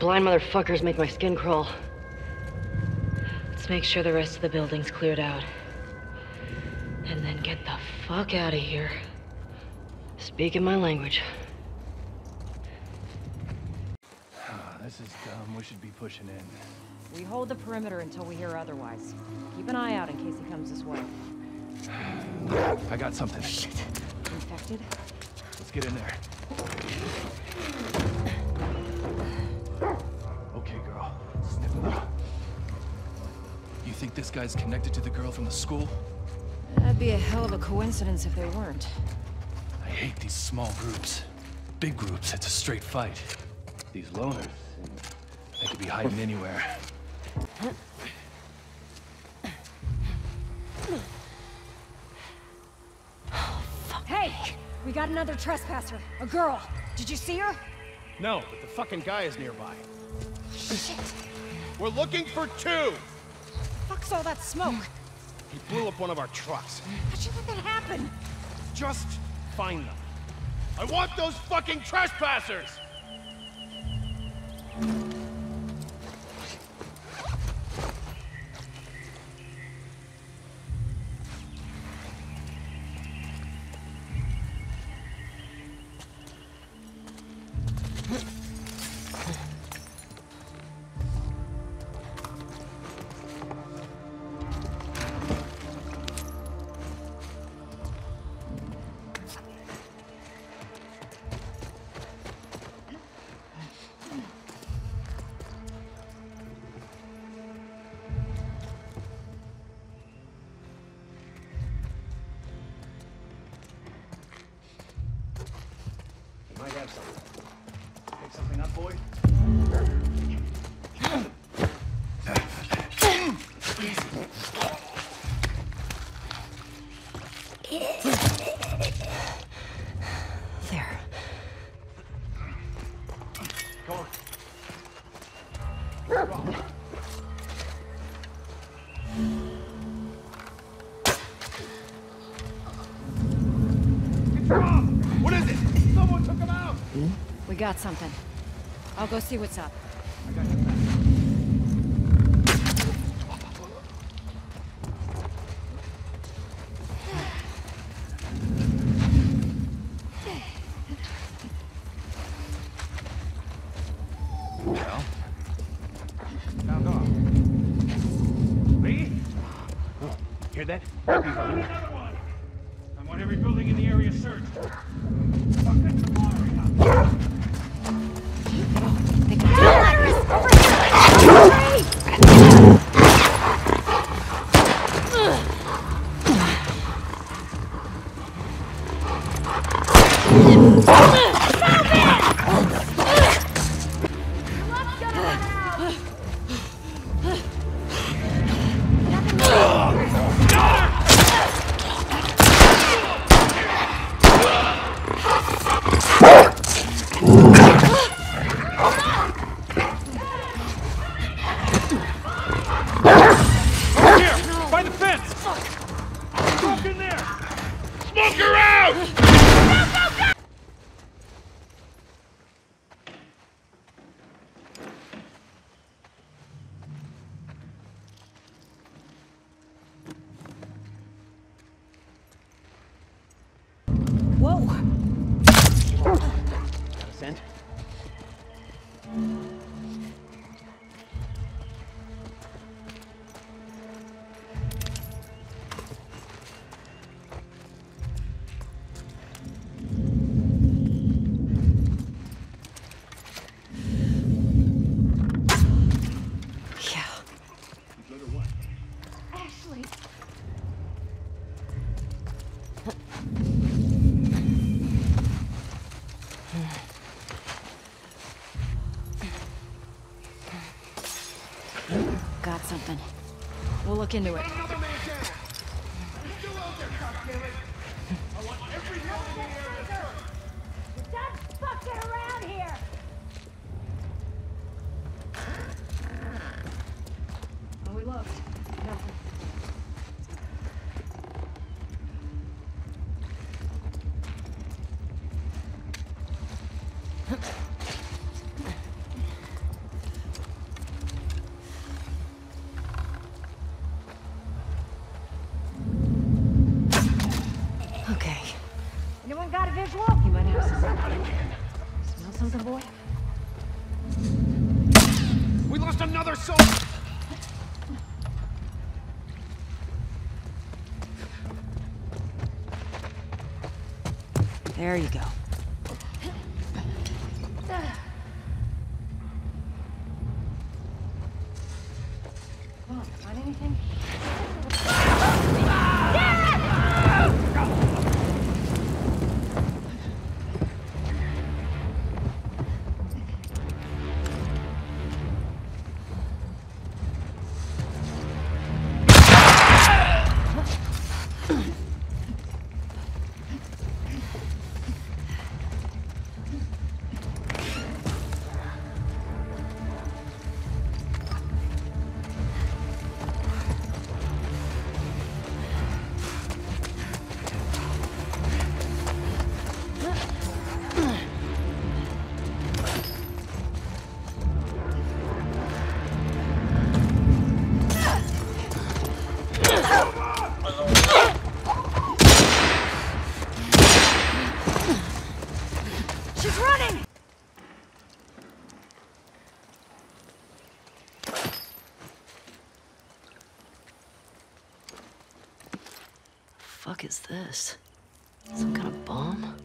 blind motherfuckers make my skin crawl. Let's make sure the rest of the building's cleared out. And then get the fuck out of here. Speaking my language. This is dumb. We should be pushing in. We hold the perimeter until we hear otherwise. Keep an eye out in case he comes this way. I got something. Shit. Infected? Let's get in there. Okay, girl. Sniff it up. You think this guy's connected to the girl from the school? That'd be a hell of a coincidence if they weren't. I hate these small groups. Big groups, it's a straight fight. These loners, they could be hiding anywhere. Hey! We got another trespasser. A girl. Did you see her? No, but the fucking guy is nearby. Shit. We're looking for two! Fuck's all that smoke? He blew up one of our trucks. How'd you let that happen? Just find them. I want those fucking trespassers! Might have something. Pick something up, boy? There. Come on. What is it? Someone took him out! We got something. I'll go see what's up. I got your back. Well, found off. Lee? Hear that? Another one! I want every building in the area searched. Fucking They can do Iris! Over here! Whoa! Got a scent? Yeah. Ashley! Got something. We'll look into it. Another man down! He's still out there, goddammit! I want every building in the area searched! Done fucking around here! Oh, we looked. Nothing. something, boy? We lost another soldier! There you go. Come on, find anything? She's running! Fuck is this? Some kind of bomb?